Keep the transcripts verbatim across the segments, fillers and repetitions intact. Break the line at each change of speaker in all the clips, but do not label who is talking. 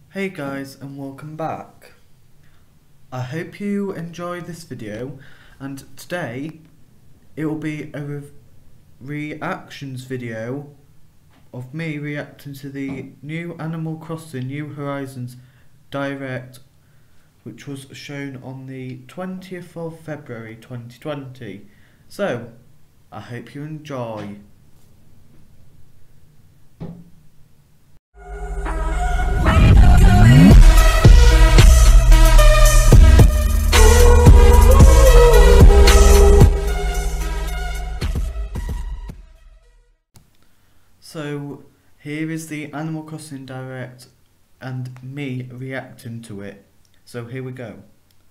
Hey guys, and welcome back. I hope you enjoyed this video, and today it will be a re reactions video of me reacting to the new Animal Crossing New Horizons Direct, which was shown on the twentieth of February twenty twenty. So, I hope you enjoy. So here is the Animal Crossing Direct and me reacting to it. So here we go.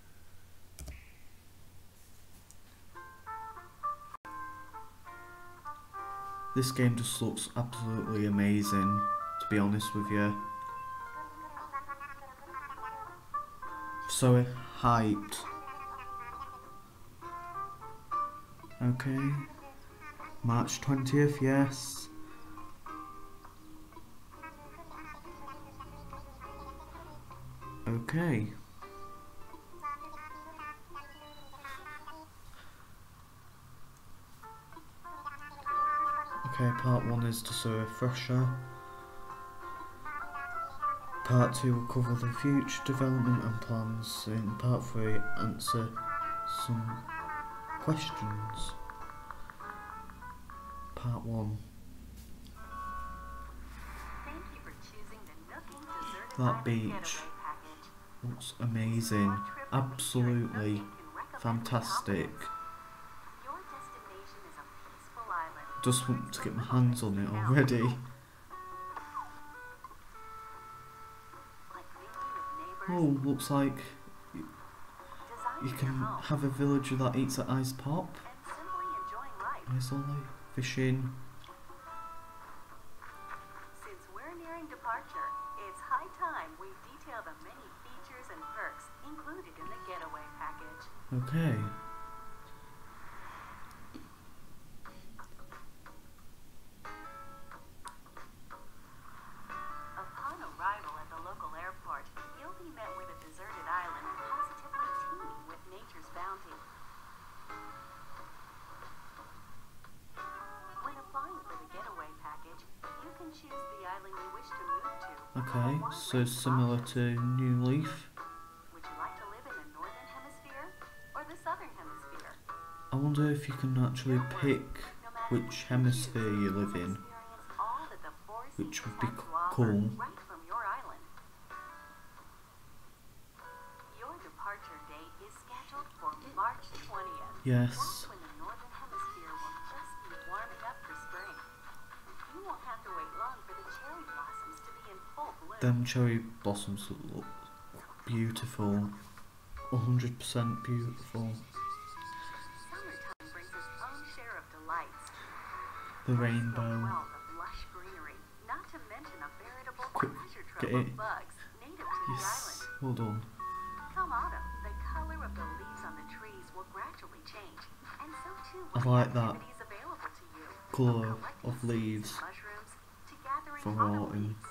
This game just looks absolutely amazing, to be honest with you. So hyped. Okay. March twentieth, yes. Okay. Okay, part one is just a refresher. Part two will cover the future development and plans. In part three, answer some questions. Part one. That beach looks amazing, absolutely fantastic. Just want to get my hands on it already. Oh, looks like you can have a villager that eats an ice pop. There's all the fishing.
Since we're nearing departure, it's high time we detail the many features and perks included in the getaway package.
Okay.
Upon arrival at the local airport, you'll be met with a deserted island positively teeming with nature's bounty. When applying for the getaway package, you can choose the island you wish to move to.
Okay, so similar to New Leaf.
Would you like to live in the northern hemisphere or the southern hemisphere?
I wonder if you can actually pick which hemisphere you live in, which would be cool.
Right from your island. Your departure date is scheduled for March twentieth.
Yes.
That's when the northern hemisphere will just be warming up for spring. You won't have to wait long for the cherry blossoms to be in full bloom.
Them cherry blossoms look beautiful. one hundred percent beautiful.
Summertime brings its own share of delights.
The rainbow.
Wealth of lush greenery, not to mention a veritable
Quick,
treasure
get
trove
it.
of bugs native to the
Yes,
island.
well done.
Come autumn, the color of the leaves on the trees will gradually change, and so too
I
will
like
the
that
activities available to you.
colour
From collecting
of leaves
seeds and mushrooms to gathering
for
autumn
autumn.
leaves.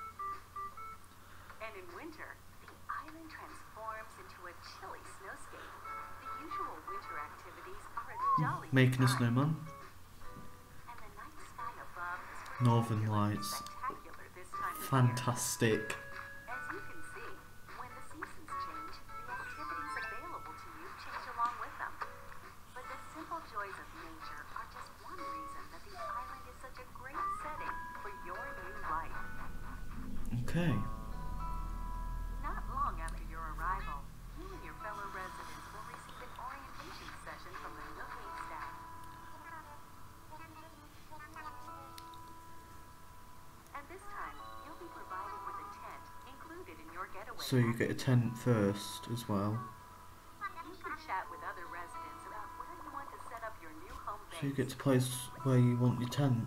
And in winter, the island transforms into a chilly snowscape. The usual winter activities are a jolly
Making a
time.
snowman.
And the night sky above is
Northern
particularly
Lights.
spectacular this time of year.
Fantastic.
As you can see, when the seasons change, the activities available to you change along with them. But the simple joys of nature are just one reason that the island is such a great setting for your new life.
Okay.
Not long after your arrival, you and your fellow residents will receive an orientation session from the Nook staff. At this time, you'll be provided with a tent included in your getaway.
So you get a tent first as well.
You can chat with other residents about where you want to set up your new home base.
So you get to place where you want your tent.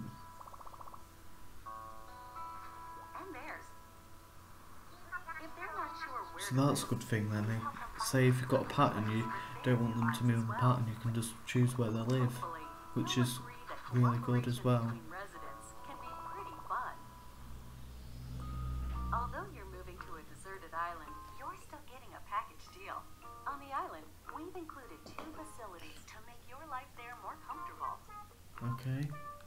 And theirs. If they're not sure where
So that's a good thing then. eh? Say if you've got a pattern, you don't want them to move the pattern, you can just choose where they live, which is really good as well.
Residents can be pretty fun. Although Although you're moving to a deserted island, you're still getting a package deal. On the island, we've included two facilities to make your life there more comfortable.
Okay.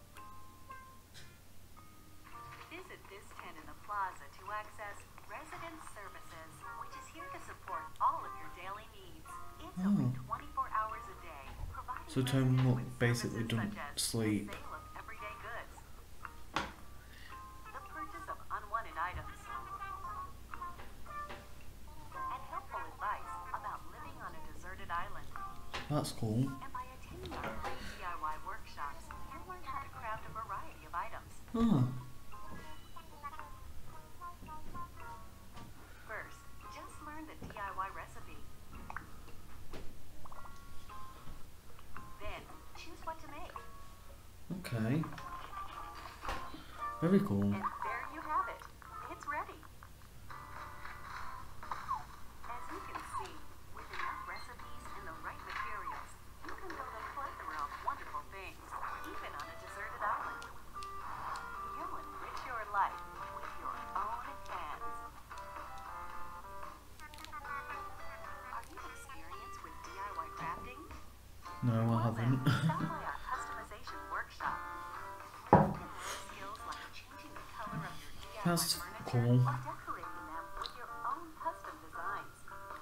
Visit this tent in the plaza to access Resident Services, which is here to support all of your daily needs. It's
Oh.
open twenty-four hours a day, providing
So Tom
residents with
basically
services
doesn't
such as
sleep.
the sale of everyday goods, the purchase of unwanted items, and helpful advice about living on a deserted island.
That's cool.
And by attending our free D I Y workshops, you'll learn how to craft a variety of items.
Oh.
First, just learn the D I Y recipe. Then, choose what to make.
Okay. Very cool.
And there you have it. It's ready. As you can see, with enough recipes and the right materials, you can build a plethora of wonderful things, even on a deserted island. You'll enrich your life with your own hands. Are you experienced with D I Y crafting?
No, I
Well
haven't.
then, stop by our customization workshop. You can learn skills like changing the color of your D I Y
That's
furniture
cool.
or decorating them with your own custom designs.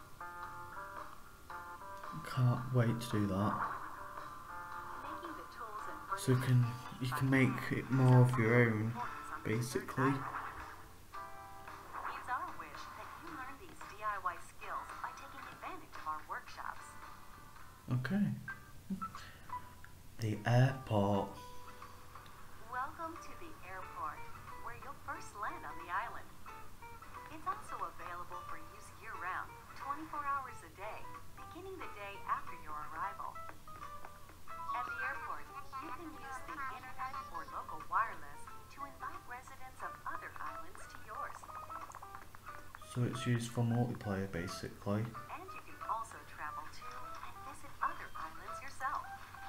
Can't wait to do that.
Making the tools and
So you
furniture
can
easy
you
by
can make
hand
it more of
is
your
also
own,
important on the desert
basically.
island. It's our wish that you learn these D I Y skills by taking advantage of our workshops.
Okay. The airport.
Welcome to the airport, where you'll first land on the island. It's also available for use year-round, twenty-four hours a day, beginning the day after your arrival. At the airport, you can use the internet or local wireless to invite residents of other islands to yours.
So it's used for multiplayer, basically.
And you can also travel to and visit other islands yourself.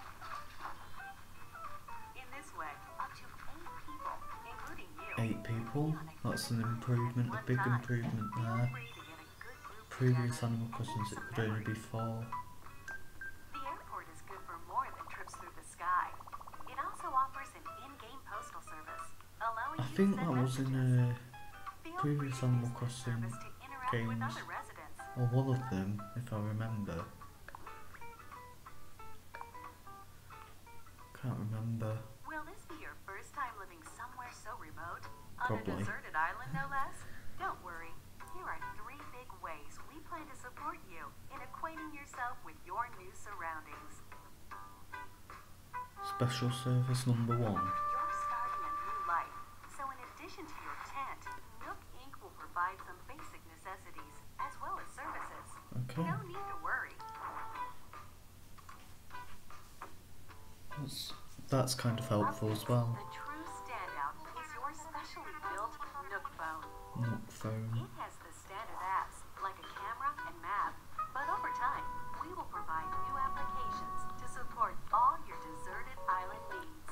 In this way, up to eight people, including you,
Eight people.
can be on a
That's
good
an
cruise
improvement,
at
a
one
big
time.
improvement
Feel
there.
free to get a good group
Previous
together
Animal
and
Crossings
make
it
some
could only be
memories.
four.
The airport is good for more than trips through the sky. It also offers an in-game postal service, allowing
I
you
think
to send
that was in
messages.
uh,
Feel
previous
free to
Animal
use this
Crossing
service to interact with
games,
other residents.
or one of them, if I remember. Can't remember.
Will this be your first time living somewhere so remote? On
Probably.
a deserted island, no less? Don't worry. Here are three big ways we plan to support you in acquainting yourself with your new surroundings.
Special service number one.
You're starting a new life, so in addition to your tent, Nook Incorporated will provide some basic necessities as well as services.
Okay.
No need to worry.
That's, that's kind of helpful as well.
The true standout is your specially built Nook phone.
Nook phone.
It has the standard apps like a camera and map, but over time, we will provide new applications to support all your deserted island needs.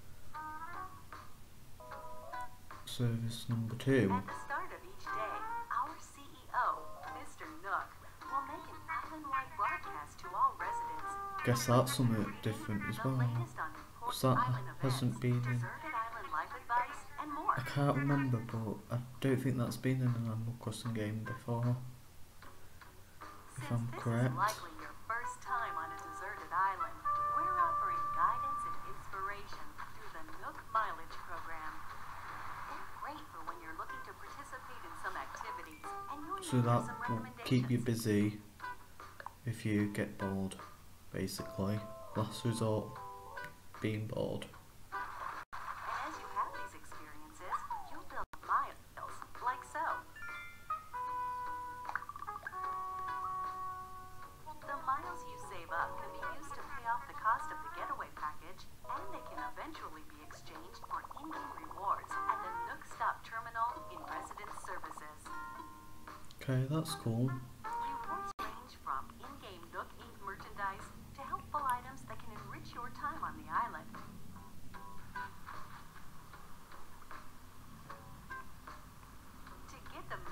Service number two.
At the start of each day, our C E O, Mister Nook, will make an island-wide broadcast to all residents.
Guess that's something different as
The
well.
latest on
Because
important
that
island
hasn't
events,
been in.
deserted island life advice, and more.
I can't remember, but I don't think that's been in an Animal Crossing game before. If
Since
I'm
this
correct.
is likely your first time on a deserted island, we're offering guidance and inspiration through the Nook Mileage program. They're great for when you're looking to participate in some activities, and you'll
So
need
that
some
will keep you
recommendations.
busy if you get bored, basically. Last resort, being bored.
And as you have these experiences, you'll build miles, like so. The miles you save up can be used to pay off the cost of the getaway package, and they can eventually be exchanged for in-game rewards at the Nook Stop Terminal in Resident Services.
Okay, that's cool.
Rewards range from in-game Nook Incorporated merchandise to helpful items that can enrich your time on the island. To get the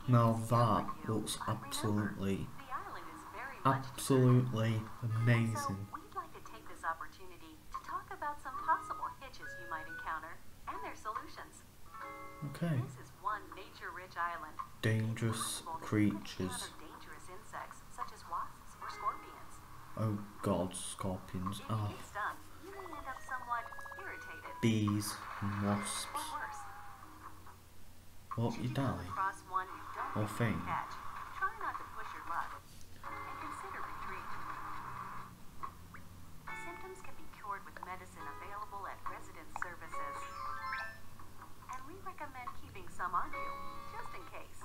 Now that looks absolutely, absolutely amazing.
So we'd like to take this opportunity to talk about some possible hitches you might encounter and their solutions.
Okay.
This is one nature-rich island.
Dangerous creatures.
Dangerous insects such as wasps or scorpions.
Oh God, scorpions.
If you
Ah,
get stung, you may end up somewhat irritated.
bees and wasps.
Or worse.
What,
Should
you
come
die?
across one you don't
Or
think you can
faint?
catch, try not to push your luck and consider retreat. Symptoms can be cured with medicine available at resident services. And we recommend keeping some on you, just in case.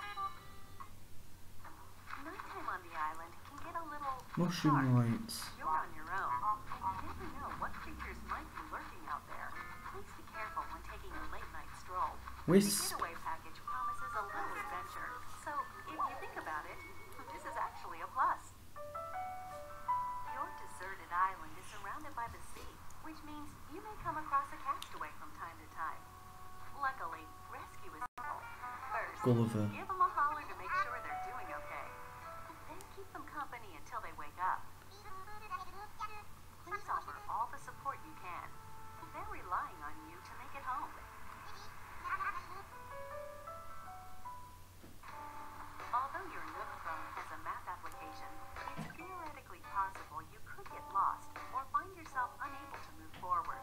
Nighttime on the island can get a little
Mushroom
dark.
lights.
You're on your own, and you never know what creatures might be lurking out there. Please be careful when taking a late night stroll.
Wisp.
The getaway package promises a little adventure, so if you think about it, this is actually a plus. Your deserted island is surrounded by the sea, which means you may come across a castaway from time to time. Luckily, rescue is simple. First,
Gulliver.
give them a holler to make sure they're doing okay. Then keep them company until they wake up. Please offer all the support you can. They're relying on you to make it home. Although your Nook phone has a map application, it's theoretically possible you could get lost or find yourself unable to move forward.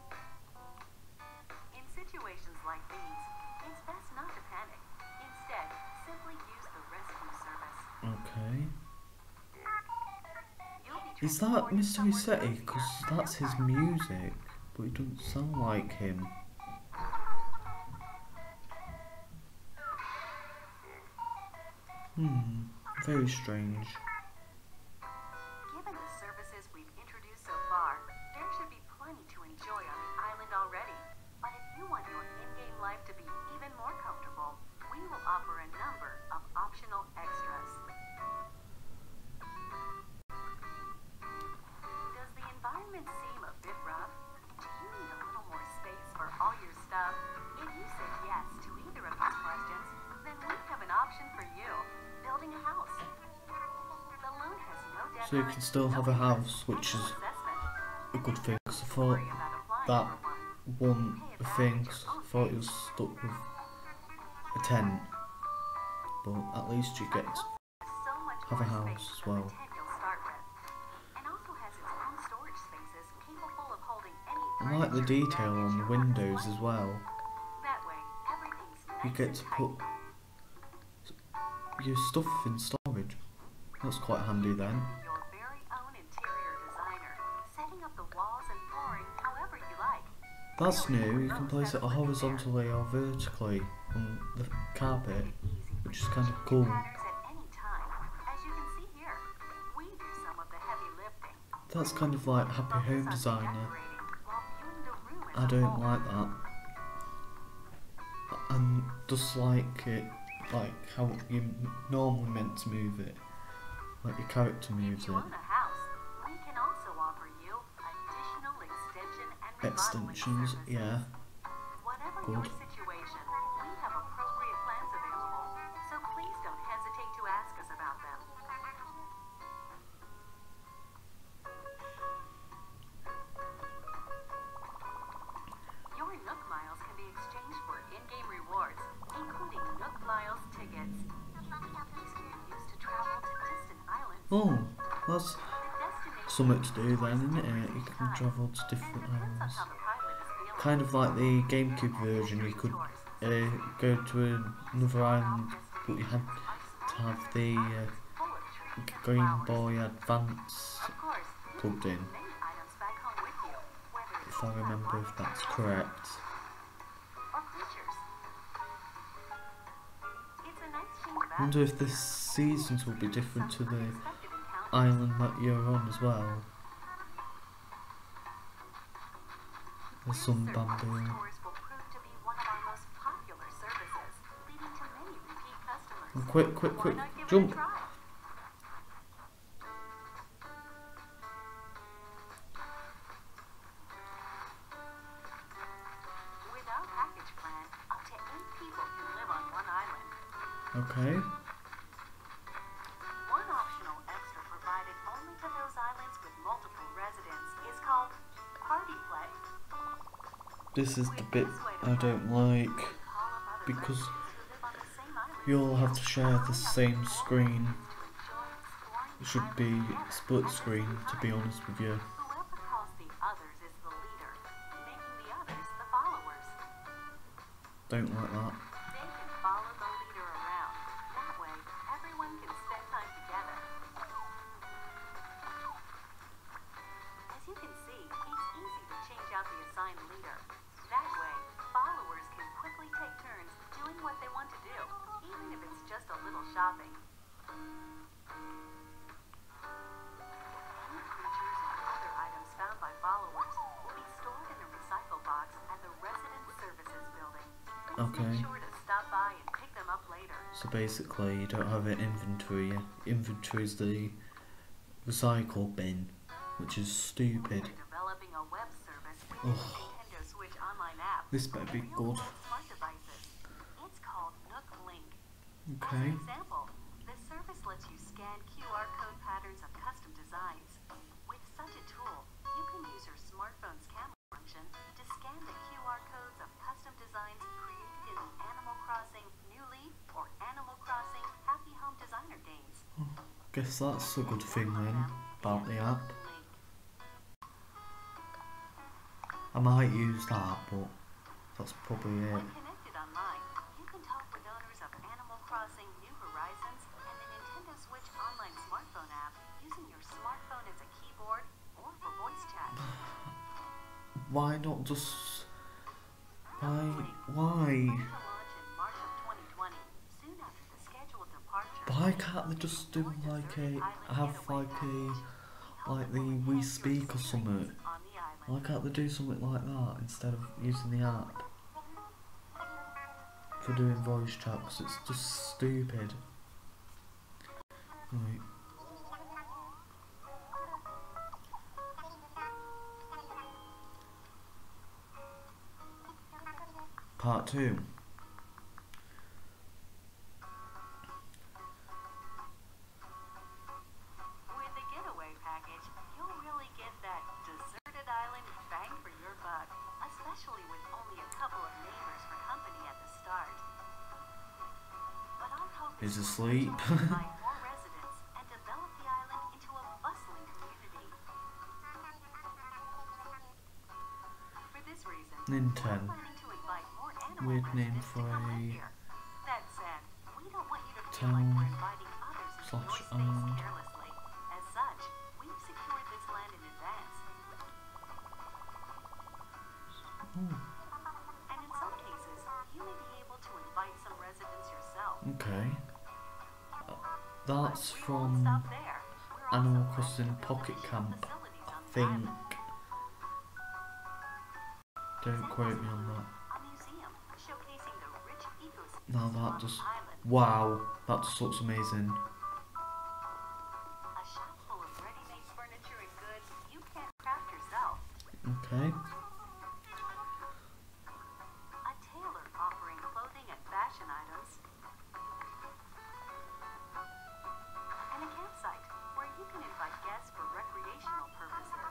In situations like these, it's best not to panic. Instead, simply use the rescue service.
Okay.
You'll be
Is that
transported
Mister
somewhere
Rossetti?
cozier
Because
in
that's
no
his
time.
music, but it doesn't sound like him. Hmm, very strange.
Given the services we've introduced so far, there should be plenty to enjoy on the island already. But if you want your in-game life to be even more comfortable, we will offer a number of optional extras. Does the environment seem a bit rough? Do you need a little more space for all your stuff? If you said yes to either of these questions, then we have an option for you. Building a house. The loan has no deadline,
So you can still have
no
a
interest,
house, which
and no
is
assessment.
a good thing. Because I
Don't
thought
worry about applying
that
for one.
one a thing. 'Cause I thought it was stuck with a tent, but at least you get to
So much
have a
more
house
space
as
than
well.
the tent you'll start with. And also has its own storage spaces capable of holding any
I like the
furniture
detail
that
on
you
the
want
windows as
displayed.
well.
That way, everything's
You
nice
get
and
to
tight.
put your stuff in storage. That's quite handy then.
Your very own interior designer, setting up the walls and flooring however you like.
That's
Really,
new. You
no
can place it
settling there.
horizontally or vertically on the carpet,
Easy for
which
you
is
to
kind of
change
cool.
patterns at any time. As you can see here, we do some of the heavy lifting.
That's kind of like Happy
Focus
Home
on
Designer.
decorating while viewing the room as
I
a
don't
whole.
like that. And just like it, like how you normally meant to move it, like your character moves
If you
it.
own a house, we can also offer you additional extension and remodeling
Extensions,
services.
yeah.
Whatever
Good.
your situation, we have appropriate plans available, so please don't hesitate to ask us about them. Your Nook Miles can be exchanged for in-game rewards, including Nook Miles tickets. These can be used to travel to distant islands.
Oh, that's
The destination
something to do then,
choices
isn't it?
differ
You
each
can
time,
travel to
and
different
depends on
islands.
how the pilot is feeling.
Kind of like the GameCube version, you could uh, go to another island, but you had to have the uh, Game Boy Advance
Of course, you
plugged
can
in,
take many items back home with you, whether it's
if I remember if that's correct.
or creatures. It's a nice change of
I wonder if the
atmosphere,
seasons will be different to
some
the
unexpected encounters.
island that you're on as well. There's some
Cruise service
bamboo.
tours will prove to be one of our most popular services, leading to many repeat customers.
And quick, quick,
Why
quick,
not give
jump!
it a try? With our package plan, up to eight people can live on one island.
Okay.
One optional extra provided only to those islands with multiple residents is called Party Play.
This is the bit I don't like, because you'll have to share the same screen. It should be split screen, to be honest with you.
Whoever calls the others is the leader, making the others the followers.
Don't like that.
They can follow the leader around. That way, everyone can spend time together. As you can see, it's easy to change out the assigned leader. That way, followers can quickly take turns doing what they want to do, even if it's just a little shopping. Any creatures and other items found by followers will be stored in the recycle box at the Resident Services Building. Please
Okay.
make sure to stop by and pick them up later.
So basically, you don't have an inventory. Inventory is the recycle bin, which is stupid.
We're developing a web service with the
Ugh.
Nintendo Switch online app.
This better be
for
good.
real-world smart devices. It's called Nook Link.
Okay.
As an example, the service lets you scan Q R code patterns of custom designs. With such a tool, you can use your smartphone's camera function to scan the Q R codes of custom designs created in the Animal Crossing New Leaf or Animal Crossing Happy Home Designer games.
Guess that's a good thing then, about the app.
Link.
I might use that, but that's probably it.
When connected online, you can talk with owners of Animal Crossing New Horizons and the Nintendo Switch online smartphone app using your smartphone as a keyboard or for voice chat.
Why not just... Why?
To
Why?
launch in March of twenty twenty, soon after the scheduled departure.
Why can't they just do like a... have like a... like the Wii Speak or something?
On the island.
Why can't they do something like that instead of using the app for doing voice chat? 'Cause it's just stupid. Right. Part two.
With the getaway package, you'll really get that deserted island bang for your buck, especially with only a couple of neighbors for company at the start. But our hope
He's
is to
asleep.
invite more residents and develop the island into a bustling community. For this reason,
Nintendo.
we're planning to invite more animal
Weird name
residents to
for
come live
a
here. That said, we don't want you to feel
town
like we're inviting others into
slash
your space
owned.
carelessly. As such, we've secured this land in advance.
Ooh,
And in some cases, you may be able to invite some residents yourself.
okay. Uh, that's
We won't
from
stop there. We're also
Animal
planning
Crossing
to build
Pocket
additional
Camp,
facilities
I
on the
think.
island.
Don't quote me on that.
A museum showcasing the rich ecosystem
Now
on
that
the
just...
island.
Wow, that just looks amazing.
A shop full of ready-made furniture and goods you can't craft yourself.
Okay.
A tailor offering clothing and fashion items. And a campsite where you can invite guests for recreational purposes.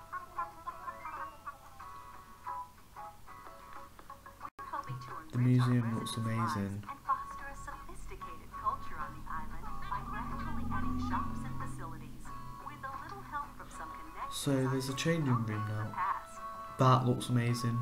We're hoping to
The
enrich our
museum looks
residents' lives
amazing.
and foster a sophisticated culture on the island by gradually adding shops and facilities. With a little help from some connections.
So there's a changing room
from the
now.
past.
That looks amazing.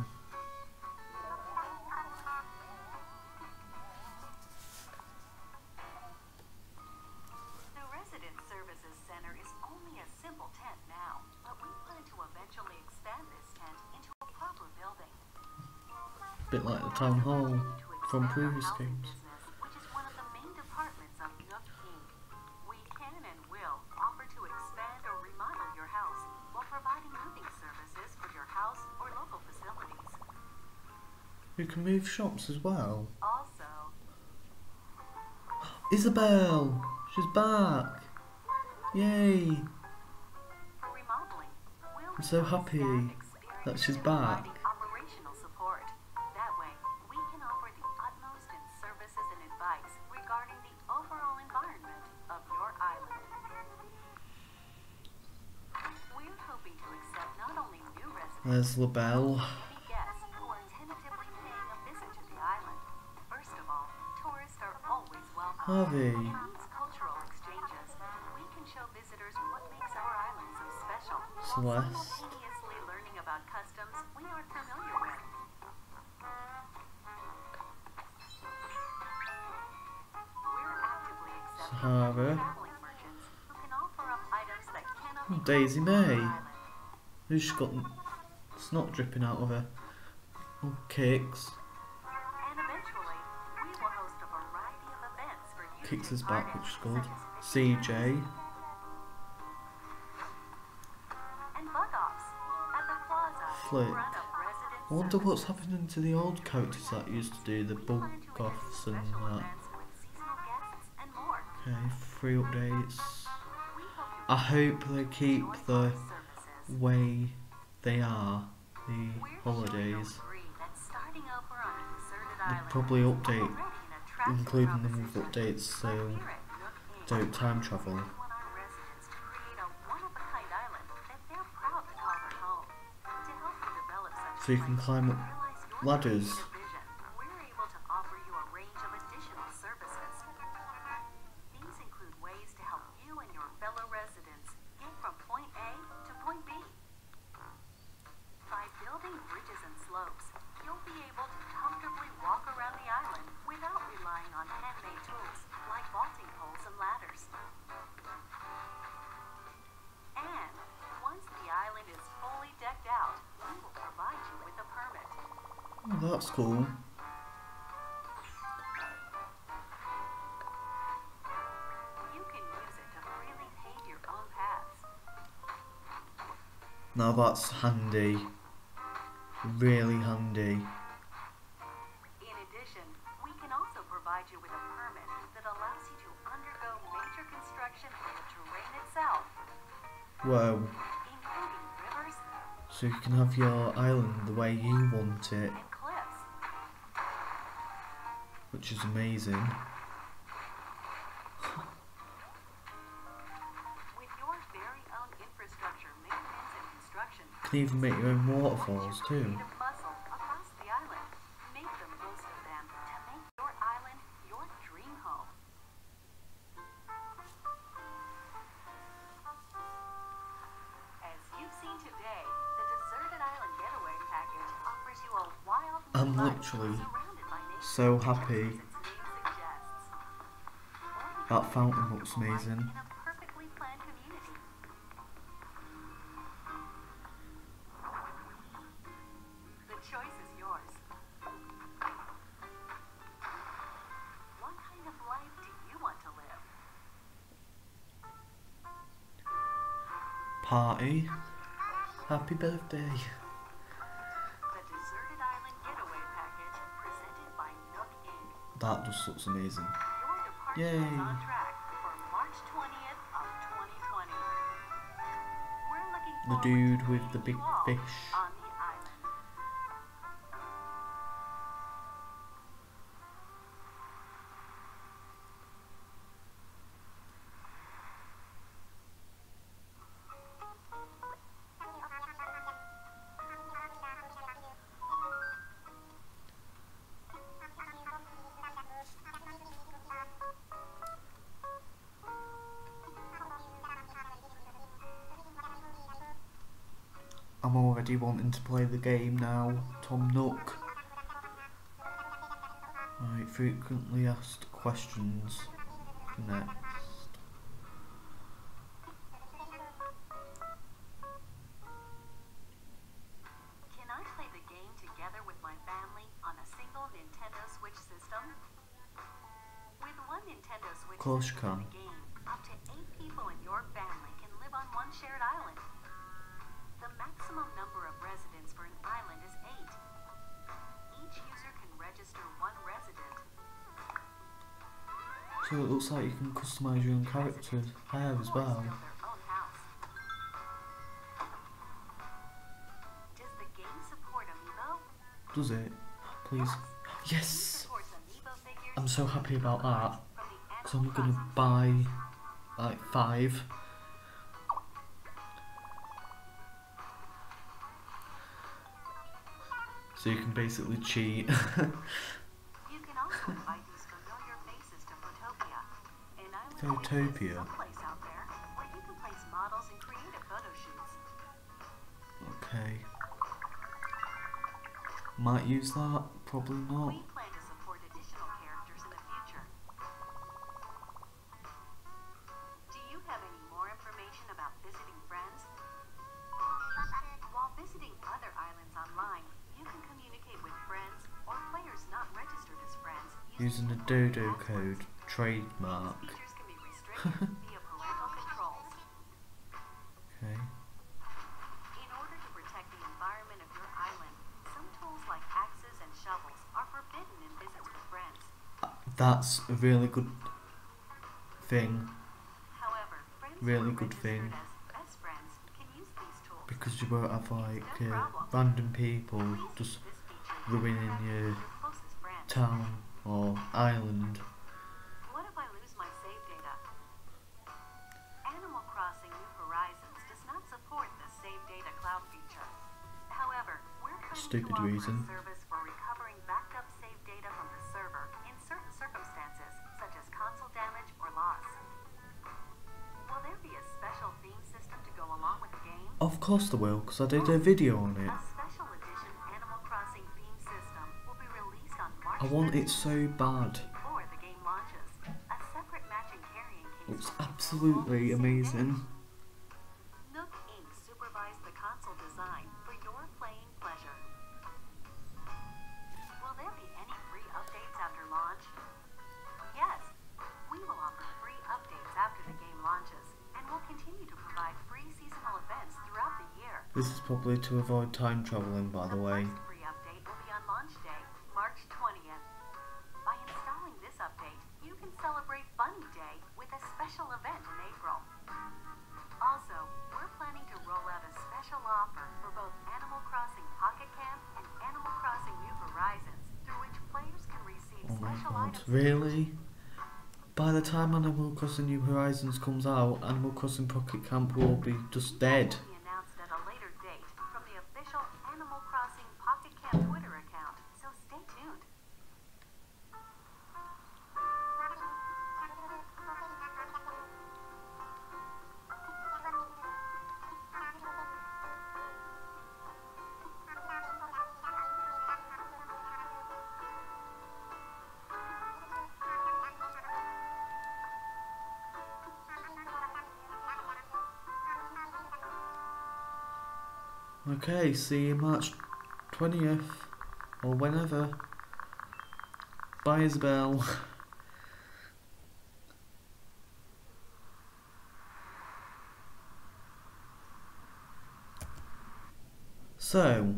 The Resident Services Center is only a simple tent now, but we plan to eventually expand this tent into a proper building.
Bit like the town hall
We're continuing to
from
expand our
previous
housing
games.
business, which is one of the main departments of Nook Incorporated. We can and will offer to expand or remodel your house while providing moving services for your house or local facilities.
You can move shops as well.
Also,
Isabelle! She's back! Yay!
for remodeling, we'll
I'm so
provide
happy
staff experience
that she's
in
back.
providing operational support. That way, we can offer the utmost in services and advice regarding
There's LaBelle.
Guests who are tentatively paying a visit to the island. First of all, tourists are always welcome.
Harvey.
Through these cultural exchanges, we can show visitors what makes our island so special, while
Celeste.
simultaneously learning about customs we aren't familiar with. We're actively accepting
Sahara.
traveling merchants who can offer up items that cannot be
Daisy
found on the
May.
island.
Who's she got snot dripping out of her? Oh, cakes.
And eventually, we will host a variety of events for you
Kicks
to
us
take
back,
part in,
which is good.
such as
C
picnic
J.
and bug offs at the plaza in
Flick.
front of resident
I wonder what's
services.
happening to the old characters that used to do the
We
bug
plan to attend
offs and
special
that.
events with seasonal guests and more.
Okay, free updates.
We hope you
I hope they keep
enjoy
the
our services.
way they are, the
We're sure you'll
holidays.
agree that starting over on a deserted
They
island
probably
is
update,
already an attractive
including them with
proposition.
updates,
But
so
here at Nook Inc,
don't time travel.
we want our residents to create a one-of-a-kind island that they're proud to call their home. To help you develop such
So you can
place
climb
and
up
realize your
ladders.
creative vision, we're able to offer you a range of additional services. These include ways to help you and your fellow residents get from point A to point B. By building bridges and slopes, you'll be able to comfortably walk around the island without relying on handmade tools like vaulting poles and ladders. And once the island is fully decked out, we will provide you with a permit.
Oh, that's cool.
You can use it to freely pave your own paths.
Now that's handy. Really handy.
In addition, we can also provide you with a permit that allows you to undergo major construction of the terrain itself,
Whoa.
including rivers
So you can have your island the way you want it,
and cliffs.
which is amazing.
With your very own infrastructure, maintenance, and construction,
You can even make your own waterfalls too.
creative muscle across the island. Make the most of them to make your island your dream home. As you've seen today, the Deserted Island Getaway Package offers you a wild new
I'm
life
literally
surrounded by nature,
so happy.
just as its name suggests. Or you
That
can
fountain
live a
looks
comfortable life
amazing.
in a perfectly planned community. The choice is yours. What kind of life do you want to live?
Party. Happy birthday.
The Deserted Island Getaway Package presented by Nook Incorporated.
That just looks amazing.
Your departure
Yay.
is on track for March twentieth of twenty twenty. We're looking
The
forward
dude
to
with
meeting
the big
you all
fish.
on the island.
I'm already wanting to play the game now. Tom Nook. Right, frequently asked questions. Next.
Can I play the game together with my family on a single Nintendo Switch system? With one Nintendo Switch
Course you
system in
can.
the game, up to eight people in your family can live on one shared island. The maximum number of residents for an island is eight. Each user can register one resident.
So it looks like you can customise your own character hair as well.
Build their own house. Does the game support Amiibo?
Does it? Please. Yes!
Supports Amiibo figures
I'm so happy about that.
from the
Because I'm
Animal
gonna
Crossing
buy like five. So you can basically cheat.
You can also invite these familiar faces to Photopia, an island that
Photopia.
exists someplace out there where you can place models and creative photo shoots.
Okay. Might use that, probably not.
We plan to support additional characters in the future. Do you have any more information about visiting friends? While visiting other islands online, you can communicate with friends or players not registered as friends
Using the Dodo code trademark.
These features can be restricted via parental controls.
Okay.
In order to protect the environment of your island, some tools like axes and shovels are forbidden in visits with friends.
Uh, That's a really good thing,
However, friends who
really
are
good thing,
registered as best friends can use these tools.
because you won't have like
No
uh,
problem.
random people
Please
just
use this feature to
ruining
interact
your
with your closest friends.
town or island.
What if I lose my save data? Animal Crossing New Horizons does not support the Save Data Cloud feature. However, we're planning
Stupid
to offer
reason.
a service for recovering backed up save data from the server in certain circumstances, such as console damage or loss. Will there be a special theme system to go along with the game?
Of course there will, because I did a video on it.
A special edition Animal Crossing theme system will be released on March
I want it so bad.
before the game launches. A separate matching carrying case
Looks
will be available
absolutely
the same day.
amazing.
Nook Incorporated supervised the console design for your playing pleasure. Will there be any free updates after launch? Yes, we will offer free updates after the game launches, and we'll continue to provide free seasonal events throughout the year.
This is probably to avoid time travelling, by the way.
first free update will be on launch day, March twentieth. By installing this update, you can celebrate Bunny Day with a special event in April. Also, we're planning to roll out a special offer for both Animal Crossing Pocket Camp and Animal Crossing New Horizons, through which players can receive
Oh my
special
god,
items.
really? By the time Animal Crossing New Horizons comes out, Animal Crossing Pocket Camp will be just dead.
Will be announced at a later date from the official Animal Crossing Pocket Camp Twitter account, so stay tuned.
Okay, see you March twentieth, or whenever. Bye, Isabel. So,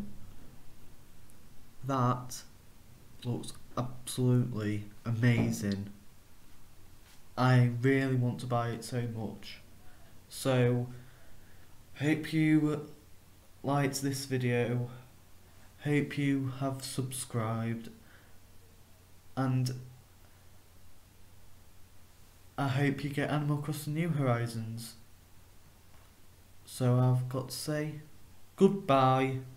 that looks absolutely amazing. I really want to buy it so much. So, hope you liked this video, hope you have subscribed, and I hope you get Animal Crossing New Horizons. So I've got to say goodbye.